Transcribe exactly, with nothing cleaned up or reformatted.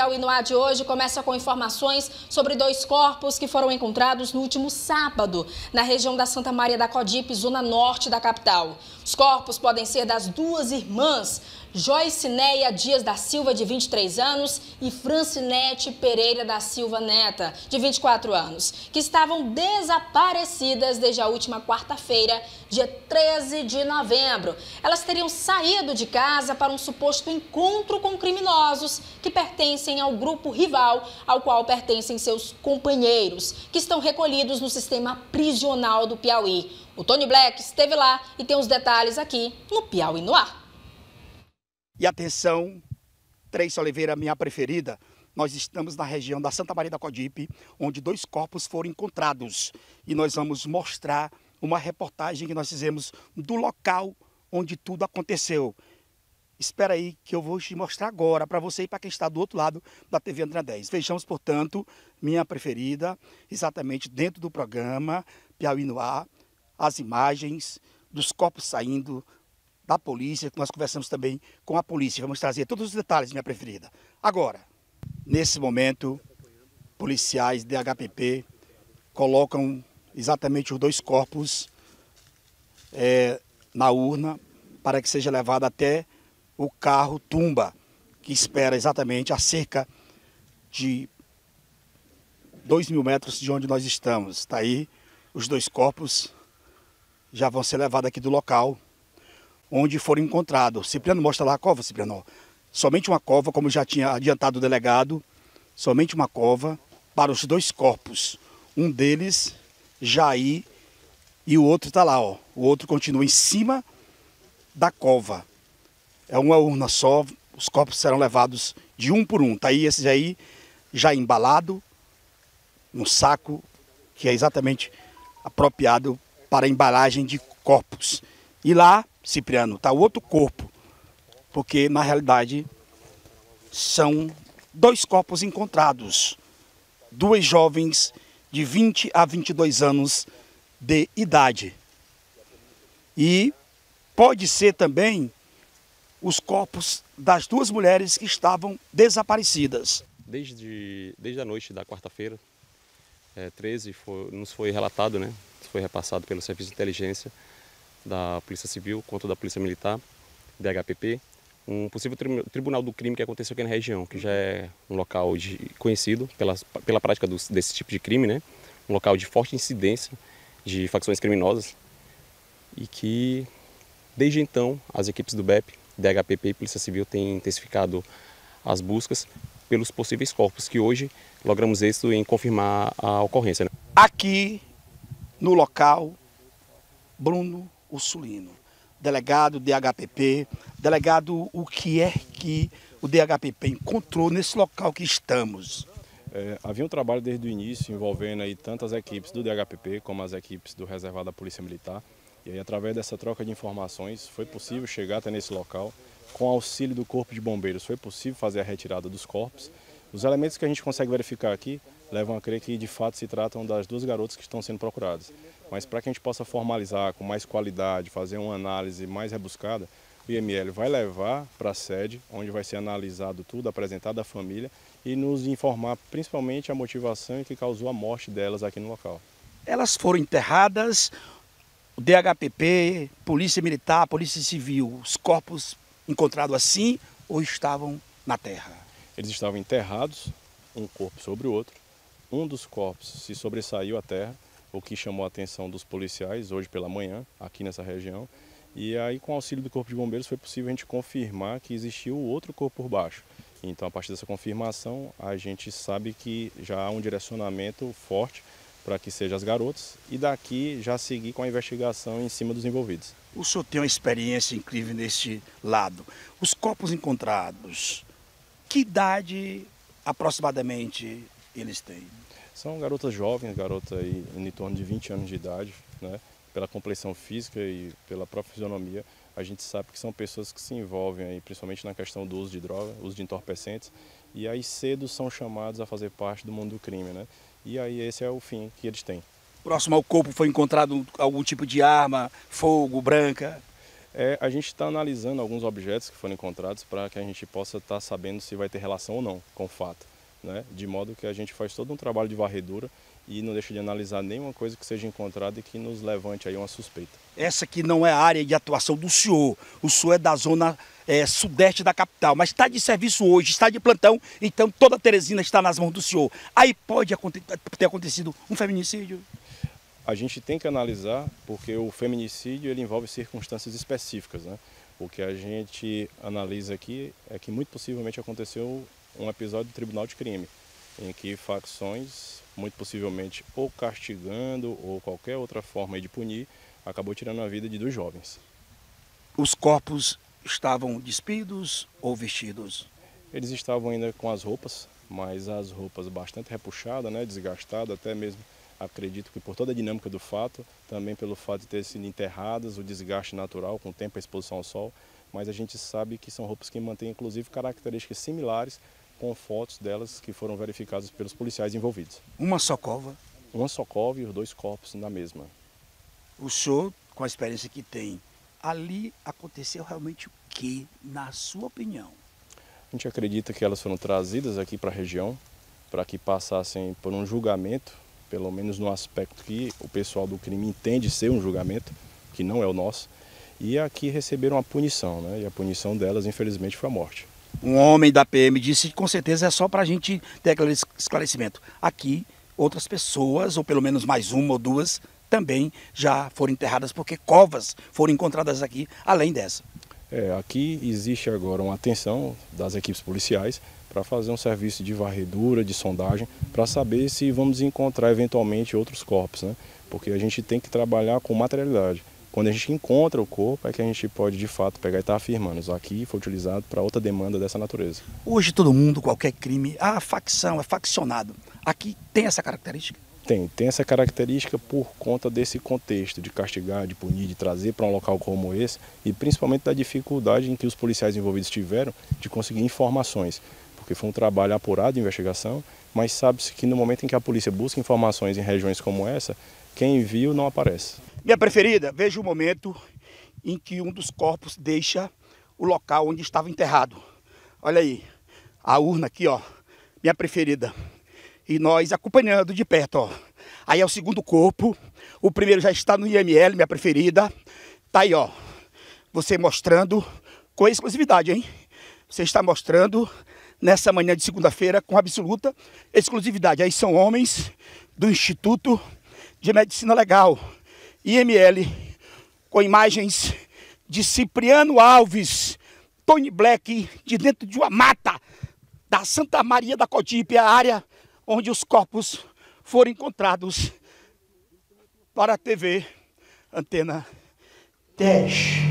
Piauí no Ar de hoje começa com informações sobre dois corpos que foram encontrados no último sábado, na região da Santa Maria da Codipe, zona norte da capital. Os corpos podem ser das duas irmãs, Joicineia Dias da Silva, de vinte e três anos, e Francinete Pereira da Silva Neta, de vinte e quatro anos, que estavam desaparecidas desde a última quarta-feira, dia treze de novembro. Elas teriam saído de casa para um suposto encontro com criminosos que pertencem ao grupo rival, ao qual pertencem seus companheiros, que estão recolhidos no sistema prisional do Piauí. O Tony Black esteve lá e tem os detalhes aqui no Piauí no Ar. E atenção, Tracy Oliveira, minha preferida, nós estamos na região da Santa Maria da Codipe, onde dois corpos foram encontrados. E nós vamos mostrar uma reportagem que nós fizemos do local onde tudo aconteceu. Espera aí que eu vou te mostrar agora para você e para quem está do outro lado da T V André dez. Vejamos, portanto, minha preferida, exatamente dentro do programa Piauí no Ar, as imagens dos corpos saindo da polícia, que nós conversamos também com a polícia. Vamos trazer todos os detalhes, minha preferida. Agora, nesse momento, policiais D H P P colocam exatamente os dois corpos é, na urna para que seja levado até o carro tumba, que espera exatamente a cerca de dois mil metros de onde nós estamos. Está aí, os dois corpos já vão ser levados aqui do local onde foram encontrados. Cipriano, mostra lá a cova, Cipriano. Somente uma cova, como já tinha adiantado o delegado, somente uma cova para os dois corpos. Um deles, Jair, e o outro está lá, ó. O outro continua em cima da cova. É uma urna só, os corpos serão levados de um por um. Está aí esse aí, já embalado, no saco, que é exatamente apropriado para a embalagem de corpos. E lá, Cipriano, está o outro corpo, porque na realidade são dois corpos encontrados, duas jovens de vinte a vinte e dois anos de idade. E pode ser também os corpos das duas mulheres que estavam desaparecidas. Desde, desde a noite da quarta-feira, é, treze, foi, nos foi relatado, né, foi repassado pelo Serviço de Inteligência da Polícia Civil, quanto da Polícia Militar, D H P P, um possível tri tribunal do crime que aconteceu aqui na região, que já é um local de, conhecido pela, pela prática dos, desse tipo de crime, né? Um local de forte incidência de facções criminosas e que, desde então, as equipes do B E P, D H P P e Polícia Civil têm intensificado as buscas pelos possíveis corpos, que hoje logramos êxito em confirmar a ocorrência, né? Aqui, no local, Bruno Ursulino, delegado D H P P, delegado, o que é que o D H P P encontrou nesse local que estamos? É, havia um trabalho desde o início envolvendo aí tantas equipes do D H P P como as equipes do Reservado da Polícia Militar. E aí, através dessa troca de informações, foi possível chegar até nesse local. Com auxílio do Corpo de Bombeiros, foi possível fazer a retirada dos corpos. Os elementos que a gente consegue verificar aqui levam a crer que de fato se tratam das duas garotas que estão sendo procuradas. Mas para que a gente possa formalizar com mais qualidade, fazer uma análise mais rebuscada, o I M L vai levar para a sede, onde vai ser analisado tudo, apresentado à família e nos informar principalmente a motivação que causou a morte delas aqui no local. Elas foram enterradas, o D H P P, Polícia Militar, Polícia Civil, os corpos encontrados assim ou estavam na terra? Eles estavam enterrados, um corpo sobre o outro. Um dos corpos se sobressaiu à terra, o que chamou a atenção dos policiais hoje pela manhã, aqui nessa região. E aí, com o auxílio do Corpo de Bombeiros, foi possível a gente confirmar que existiu outro corpo por baixo. Então, a partir dessa confirmação, a gente sabe que já há um direcionamento forte para que sejam as garotas e daqui já seguir com a investigação em cima dos envolvidos. O senhor tem uma experiência incrível neste lado. Os corpos encontrados, que idade aproximadamente eles têm? São garotas jovens, garotas aí em torno de vinte anos de idade, né? Pela complexão física e pela própria fisionomia, a gente sabe que são pessoas que se envolvem aí, principalmente na questão do uso de droga, uso de entorpecentes, e aí cedo são chamados a fazer parte do mundo do crime, né? E aí esse é o fim que eles têm. Próximo ao corpo foi encontrado algum tipo de arma, fogo, branca? É, a gente está analisando alguns objetos que foram encontrados para que a gente possa estar tá sabendo se vai ter relação ou não com o fato, né? De modo que a gente faz todo um trabalho de varredura e não deixa de analisar nenhuma coisa que seja encontrada e que nos levante aí uma suspeita. Essa aqui não é a área de atuação do senhor, o senhor é da zona é, sudeste da capital, mas está de serviço hoje, está de plantão, então toda a Teresina está nas mãos do senhor. Aí pode ter acontecido um feminicídio? A gente tem que analisar, porque o feminicídio ele envolve circunstâncias específicas, né? O que a gente analisa aqui é que muito possivelmente aconteceu um episódio do Tribunal de Crime, em que facções, muito possivelmente ou castigando ou qualquer outra forma de punir, acabou tirando a vida de dois jovens. Os corpos estavam despidos ou vestidos? Eles estavam ainda com as roupas, mas as roupas bastante repuxadas, né, desgastadas, até mesmo acredito que por toda a dinâmica do fato, também pelo fato de terem sido enterradas, o desgaste natural com o tempo e a exposição ao sol, mas a gente sabe que são roupas que mantêm inclusive características similares com fotos delas que foram verificadas pelos policiais envolvidos. Uma só cova? Uma só cova e os dois corpos na mesma. O senhor, com a experiência que tem, ali aconteceu realmente o que, na sua opinião? A gente acredita que elas foram trazidas aqui para a região, para que passassem por um julgamento, pelo menos no aspecto que o pessoal do crime entende ser um julgamento, que não é o nosso, e aqui receberam a punição, né? E a punição delas, infelizmente, foi a morte. Um homem da P M disse que com certeza é só para a gente ter aquele esclarecimento. Aqui, outras pessoas, ou pelo menos mais uma ou duas, também já foram enterradas, porque covas foram encontradas aqui, além dessa. É, aqui existe agora uma atenção das equipes policiais para fazer um serviço de varredura, de sondagem, para saber se vamos encontrar eventualmente outros corpos, né? Porque a gente tem que trabalhar com materialidade. Quando a gente encontra o corpo é que a gente pode de fato pegar e estar afirmando, isso aqui foi utilizado para outra demanda dessa natureza. Hoje todo mundo, qualquer crime, ah, facção, é faccionado. Aqui tem essa característica? Tem, tem essa característica por conta desse contexto de castigar, de punir, de trazer para um local como esse e principalmente da dificuldade em que os policiais envolvidos tiveram de conseguir informações. Porque foi um trabalho apurado de investigação, mas sabe-se que no momento em que a polícia busca informações em regiões como essa, quem viu não aparece. Minha preferida, veja o momento em que um dos corpos deixa o local onde estava enterrado. Olha aí, a urna aqui, ó, minha preferida. E nós acompanhando de perto, ó. Aí é o segundo corpo, o primeiro já está no I M L, minha preferida. Tá aí, ó, você mostrando com exclusividade, hein? Você está mostrando nessa manhã de segunda-feira com absoluta exclusividade. Aí são homens do Instituto de Medicina Legal, I M L, com imagens de Cipriano Alves, Tony Black, de dentro de uma mata da Santa Maria da Cogipe, a área onde os corpos foram encontrados, para a T V Antena dez.